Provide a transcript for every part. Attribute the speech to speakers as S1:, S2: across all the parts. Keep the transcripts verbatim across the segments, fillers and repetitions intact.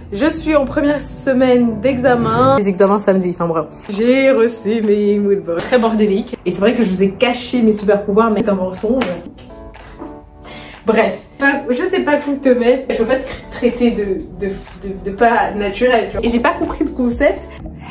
S1: Je suis en première semaine d'examen. Les examens samedi, enfin bref. J'ai reçu mes moodboards. Très bordélique. Et c'est vrai que je vous ai caché mes super pouvoirs, mais c'est un mensonge. Bref, je sais pas où te mettre. Je veux pas te traiter de, de, de, de pas naturel. Et j'ai pas compris le concept.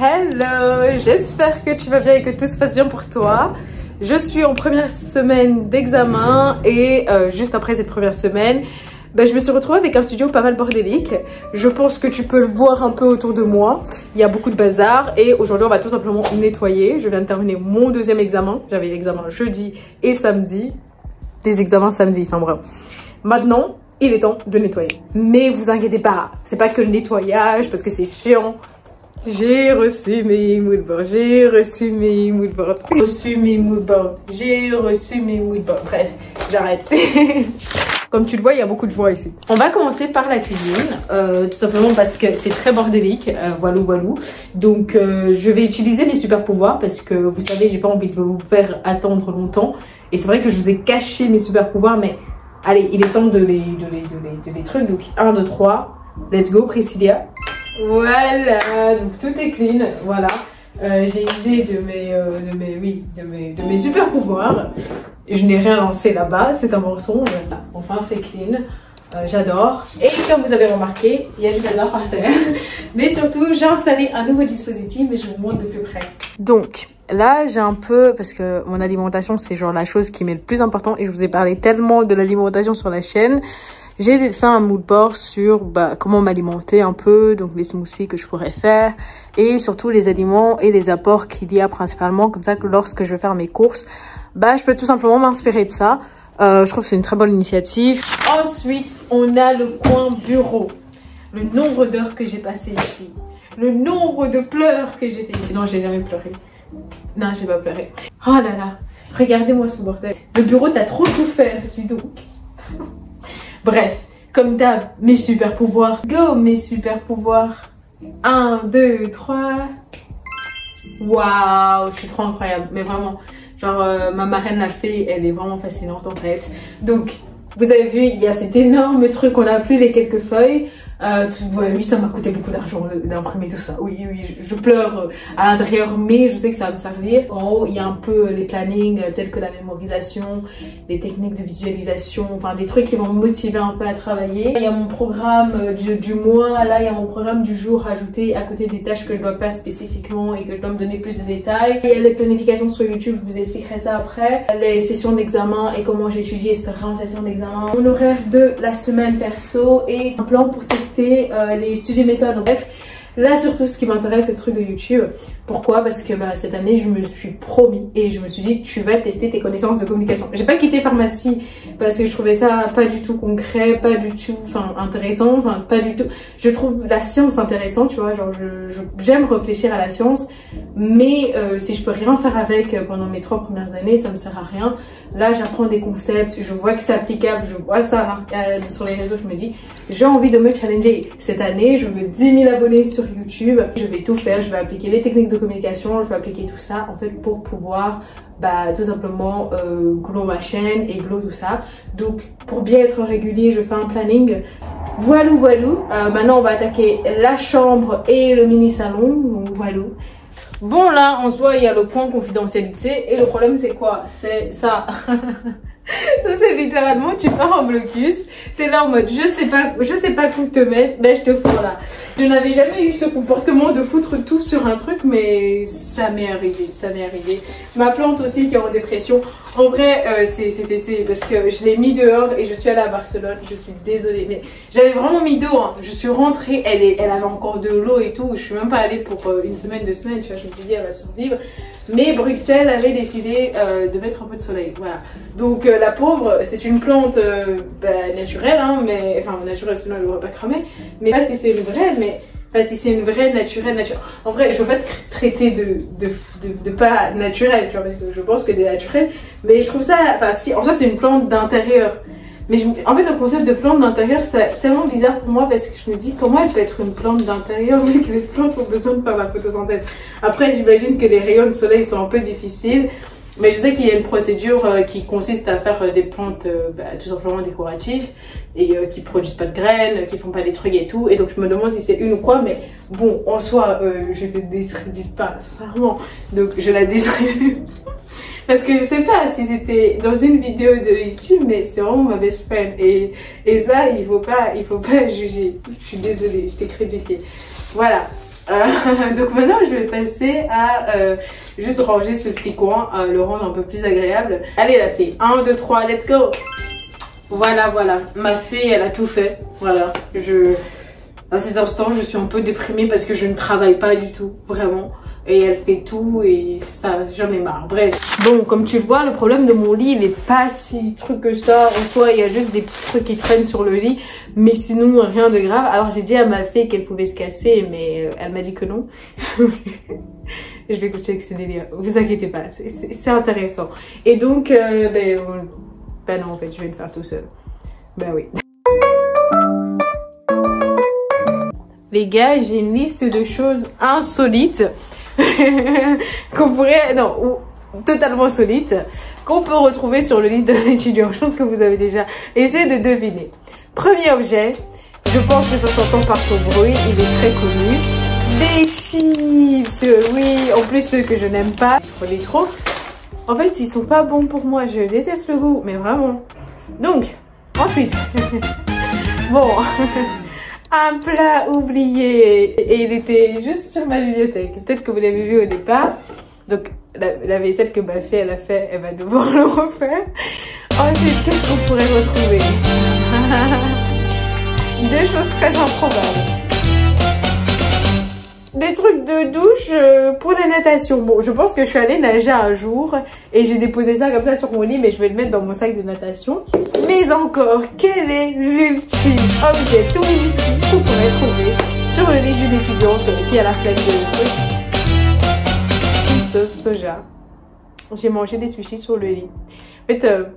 S1: Hello, j'espère que tu vas bien et que tout se passe bien pour toi. Je suis en première semaine d'examen et euh, juste après cette première semaine, ben, je me suis retrouvée avec un studio pas mal bordélique. Je pense que tu peux le voir un peu autour de moi. Il y a beaucoup de bazar et aujourd'hui on va tout simplement nettoyer. Je viens de terminer mon deuxième examen. J'avais l'examen jeudi et samedi. Des examens samedi, enfin bref. Maintenant, il est temps de nettoyer. Mais vous inquiétez pas, c'est pas que le nettoyage parce que c'est chiant. J'ai reçu mes moodboards, j'ai reçu mes moodboards, j'ai reçu mes moodboards, j'ai reçu mes moodboards. Bref, j'arrête. Comme tu le vois, il y a beaucoup de joie ici. On va commencer par la cuisine, euh, tout simplement parce que c'est très bordélique, euh, voilou voilou. Donc euh, je vais utiliser mes super pouvoirs parce que vous savez, j'ai pas envie de vous faire attendre longtemps. Et c'est vrai que je vous ai caché mes super pouvoirs, mais allez, il est temps de les, de les, de les, de les trucs. Donc un, deux, trois, let's go Priscilla. Voilà, donc tout est clean, voilà. Euh, j'ai usé de mes, euh, de mes, oui, de mes, de mes super pouvoirs. Et je n'ai rien lancé là-bas, c'est un mensonge. Enfin, c'est clean. Euh, J'adore. Et comme vous avez remarqué, il y a du bazar par terre. Mais surtout, j'ai installé un nouveau dispositif et je vous montre de plus près. Donc, là, j'ai un peu, parce que mon alimentation, c'est genre la chose qui m'est le plus important. Et je vous ai parlé tellement de l'alimentation sur la chaîne. J'ai fait un moodboard sur bah, comment m'alimenter un peu, donc les smoothies que je pourrais faire et surtout les aliments et les apports qu'il y a principalement, comme ça que lorsque je vais faire mes courses, bah je peux tout simplement m'inspirer de ça. Euh, je trouve que c'est une très bonne initiative. Ensuite, on a le coin bureau. Le nombre d'heures que j'ai passé ici, le nombre de pleurs que j'ai fait ici. Non, j'ai jamais pleuré. Non, j'ai pas pleuré. Oh là là, regardez-moi ce bordel. Le bureau, t'as trop souffert, dis donc. Bref, comme d'hab, mes super pouvoirs. Go, mes super pouvoirs. un, deux, trois. Waouh, je suis trop incroyable. Mais vraiment, genre, euh, ma marraine l'a fait, elle est vraiment fascinante en fait. Donc, vous avez vu, il y a cet énorme truc, on a plus les quelques feuilles. Euh, tout, ouais, oui, ça m'a coûté beaucoup d'argent d'imprimer tout ça. Oui, oui, je, je pleure à l'intérieur, mais je sais que ça va me servir. En haut, il y a un peu les plannings tels que la mémorisation, les techniques de visualisation, enfin des trucs qui vont me motiver un peu à travailler. Il y a mon programme du, du mois, là il y a mon programme du jour ajouté à côté des tâches que je dois faire spécifiquement et que je dois me donner plus de détails. Il y a les planifications sur YouTube, je vous expliquerai ça après. Les sessions d'examen et comment j'ai étudié, et cetera en session d'examen. Mon horaire de la semaine perso et un plan pour tester Euh, les studios méthodes. Bref, là surtout ce qui m'intéresse c'est le truc de YouTube. Pourquoi? Parce que bah, cette année je me suis promis et je me suis dit tu vas tester tes connaissances de communication. J'ai pas quitté pharmacie parce que je trouvais ça pas du tout concret, pas du tout enfin intéressant, enfin pas du tout. Je trouve la science intéressante, tu vois, genre je j'aime réfléchir à la science, mais euh, si je peux rien faire avec pendant mes trois premières années, ça me sert à rien. Là j'apprends des concepts, je vois que c'est applicable, je vois ça euh, sur les réseaux, je me dis j'ai envie de me challenger. Cette année je veux dix mille abonnés sur YouTube, je vais tout faire, je vais appliquer les techniques de communication, je vais appliquer tout ça en fait pour pouvoir bah tout simplement euh, glow ma chaîne et glow tout ça. Donc pour bien être régulier je fais un planning. Voilou voilou, euh, maintenant on va attaquer la chambre et le mini salon, donc voilou. Bon là en soi il y a le point confidentialité et le problème c'est quoi? C'est ça. Ça c'est littéralement tu pars en blocus, t'es là en mode je sais pas, je sais pas où te mettre, ben je te fous là. Je n'avais jamais eu ce comportement de foutre tout sur un truc, mais ça m'est arrivé, ça m'est arrivé. Ma plante aussi qui est en dépression. En vrai euh, c'est cet été parce que je l'ai mis dehors et je suis allée à Barcelone, je suis désolée mais j'avais vraiment mis d'eau, hein. Je suis rentrée, elle, est, elle avait encore de l'eau et tout, je suis même pas allée pour euh, une semaine, deux semaines, tu vois, je me suis dit elle va survivre. Mais Bruxelles avait décidé euh, de mettre un peu de soleil, voilà. Donc euh, la pauvre, c'est une plante euh, bah, naturelle, hein, mais enfin naturelle sinon elle n'aurait pas cramé. Mais là si c'est une vraie, mais enfin si c'est une vraie naturelle, naturelle. En vrai, je veux pas te traiter de, de, de, de pas naturel, tu vois, parce que je pense que des naturels. Mais je trouve ça, enfin si, en soi c'est une plante d'intérieur. Mais je, en fait le concept de plante d'intérieur c'est tellement bizarre pour moi parce que je me dis comment elle peut être une plante d'intérieur mais que les plantes ont besoin de faire la photosynthèse. Après j'imagine que les rayons de soleil sont un peu difficiles. Mais je sais qu'il y a une procédure euh, qui consiste à faire euh, des plantes euh, bah, tout simplement décoratives et euh, qui produisent pas de graines, euh, qui font pas des trucs et tout. Et donc je me demande si c'est une ou quoi, mais bon, en soi, euh, je te discrédite pas, sincèrement. Donc je la discrédite. Parce que je sais pas si c'était dans une vidéo de YouTube, mais c'est vraiment ma best friend. Et, et ça, il faut pas, il faut pas juger. Je suis désolée, je t'ai critiqué. Voilà. Euh, donc maintenant je vais passer à euh, juste ranger ce petit coin, à le rendre un peu plus agréable. Allez la fée, un, deux, trois, let's go. Voilà, voilà, ma fée elle a tout fait. Voilà, je à cet instant je suis un peu déprimée parce que je ne travaille pas du tout, vraiment. Et elle fait tout et ça, j'en ai marre. Bref. Bon, comme tu le vois, le problème de mon lit, il est pas si truc que ça. En soi, il y a juste des petits trucs qui traînent sur le lit. Mais sinon, rien de grave. Alors, j'ai dit à ma fée qu'elle pouvait se casser, mais elle m'a dit que non. Je vais continuer avec ce délire. Vous inquiétez pas, c'est intéressant. Et donc, euh, ben, euh, ben non, en fait, je vais le faire tout seul. Ben oui. Les gars, j'ai une liste de choses insolites qu'on pourrait, non, ou, totalement insolites, qu'on peut retrouver sur le lit d'un étudiant. Je pense que vous avez déjà essayé de deviner. Premier objet, je pense que ça s'entend par son bruit, il est très connu. Des chips, oui, en plus ceux que je n'aime pas, prenez trop. En fait, ils sont pas bons pour moi, je déteste le goût, mais vraiment. Donc, ensuite, bon... un plat oublié et il était juste sur ma bibliothèque. Peut-être que vous l'avez vu au départ. Donc la, la vaisselle que ma fée elle a fait, elle va devoir le refaire. Ensuite, qu'est-ce qu'on pourrait retrouver? Deux choses très improbables. Des trucs de douche euh, pour la natation. Bon, je pense que je suis allée nager un jour et j'ai déposé ça comme ça sur mon lit, mais je vais le mettre dans mon sac de natation. Mais encore, quel est l'ultime objet tout minuscule qu'on pourrait trouver sur le lit d'une étudiante qui a la flemme de truc? Une sauce soja. J'ai mangé des sushis sur le lit. En fait, euh,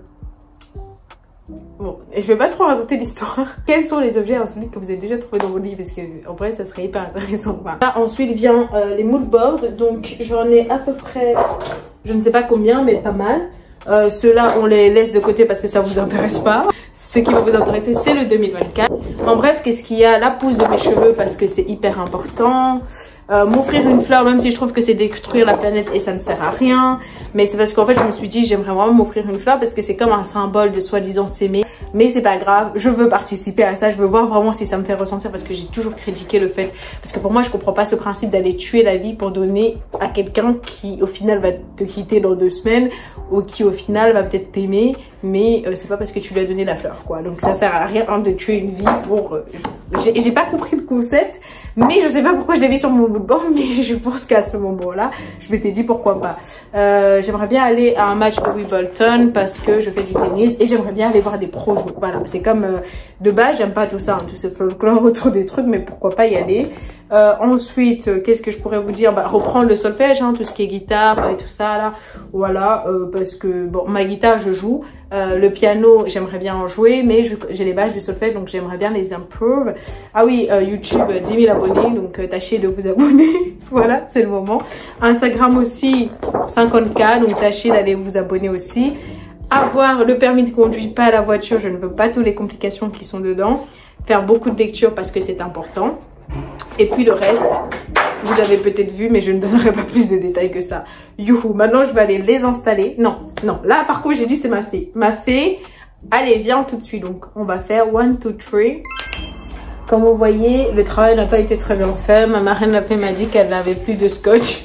S1: bon, je vais pas trop raconter l'histoire. Quels sont les objets insolites que vous avez déjà trouvés dans vos lit? Parce que en vrai, ça serait hyper intéressant. Là, ensuite vient euh, les mood boards. Donc j'en ai à peu près, je ne sais pas combien, mais pas mal. Euh, Ceux-là, on les laisse de côté parce que ça vous intéresse pas. Ce qui va vous intéresser, c'est le deux mille vingt-quatre. En bref, qu'est-ce qu'il y a? La pousse de mes cheveux parce que c'est hyper important. Euh, m'offrir une fleur, même si je trouve que c'est détruire la planète et ça ne sert à rien. Mais c'est parce qu'en fait, je me suis dit, j'aimerais vraiment m'offrir une fleur parce que c'est comme un symbole de soi-disant s'aimer. Mais c'est pas grave, je veux participer à ça, je veux voir vraiment si ça me fait ressentir parce que j'ai toujours critiqué le fait. Parce que pour moi, je comprends pas ce principe d'aller tuer la vie pour donner à quelqu'un qui, au final, va te quitter dans deux semaines ou qui, au final, va peut-être t'aimer. Mais euh, c'est pas parce que tu lui as donné la fleur, quoi. Donc ça sert à rien hein, de tuer une vie pour... Euh, j'ai pas compris le concept, mais je sais pas pourquoi je l'ai mis sur mon board, mais je pense qu'à ce moment-là, je m'étais dit pourquoi pas. Euh, j'aimerais bien aller à un match de Wimbledon parce que je fais du tennis et j'aimerais bien aller voir des pros jouer. Voilà, c'est comme euh, de base, j'aime pas tout ça, hein, tout ce folklore autour des trucs, mais pourquoi pas y aller. Euh, ensuite, euh, qu'est-ce que je pourrais vous dire? Bah, reprendre le solfège, hein, tout ce qui est guitare et tout ça là. Voilà, euh, parce que bon, ma guitare je joue. Euh, le piano, j'aimerais bien en jouer, mais j'ai les bases du solfège, donc j'aimerais bien les improve. Ah oui, euh, YouTube, dix mille abonnés, donc euh, tâchez de vous abonner. Voilà, c'est le moment. Instagram aussi, cinquante K, donc tâchez d'aller vous abonner aussi. Avoir le permis de conduire, pas la voiture, je ne veux pas toutes les complications qui sont dedans. Faire beaucoup de lectures parce que c'est important. Et puis le reste, vous avez peut-être vu, mais je ne donnerai pas plus de détails que ça. Youhou, maintenant je vais aller les installer. Non, non, là par contre j'ai dit c'est ma fée. Ma fée, allez viens tout de suite. Donc on va faire one, two, three. Comme vous voyez, le travail n'a pas été très bien fait. Ma marraine la fée m'a dit qu'elle n'avait plus de scotch.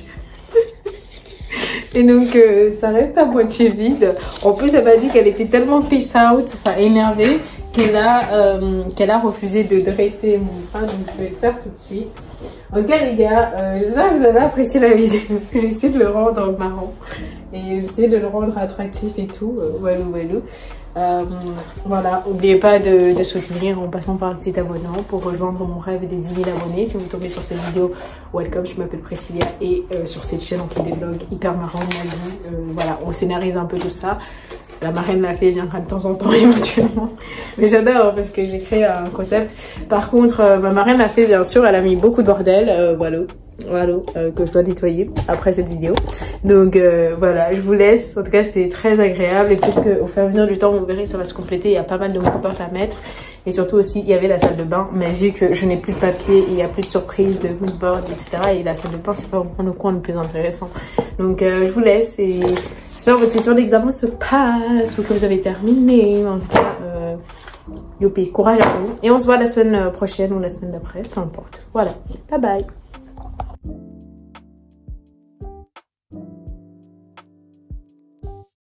S1: Et donc euh, ça reste à moitié vide. En plus elle m'a dit qu'elle était tellement peace out, enfin énervée, qu'elle a, euh, qu'elle a refusé de dresser mon pain. Donc je vais le faire tout de suite. En tout cas les gars, euh, j'espère que vous avez apprécié la vidéo. J'essaie de le rendre marrant et j'essaie de le rendre attractif et tout. Euh, walou walou. Euh, voilà, n'oubliez pas de, de soutenir en passant par le site abonnant pour rejoindre mon rêve des dix mille abonnés. Si vous tombez sur cette vidéo, welcome, je m'appelle Priscilla et euh, sur cette chaîne on fait des vlogs hyper marrants, euh, voilà, on scénarise un peu tout ça. La marraine l'a fait, viendra de temps en temps éventuellement. Mais j'adore parce que j'ai créé un concept. Par contre, euh, ma marraine l'a fait bien sûr, elle a mis beaucoup de bordel, euh, voilà. voilà, euh, que je dois nettoyer après cette vidéo. Donc euh, voilà, je vous laisse. En tout cas, c'était très agréable et peut-être qu'au fur et à mesure du temps, vous verrez, ça va se compléter. Il y a pas mal de moodboards à mettre. Et surtout aussi, il y avait la salle de bain, mais vu que je n'ai plus de papier et il n'y a plus de surprise de moodboard, et cetera. Et la salle de bain, c'est pas vraiment le coin le plus intéressant. Donc euh, je vous laisse et j'espère que votre session d'examen se passe ou que vous avez terminé. En tout cas, euh, youpi, courage à vous. Et on se voit la semaine prochaine ou la semaine d'après, peu importe. Voilà, bye bye.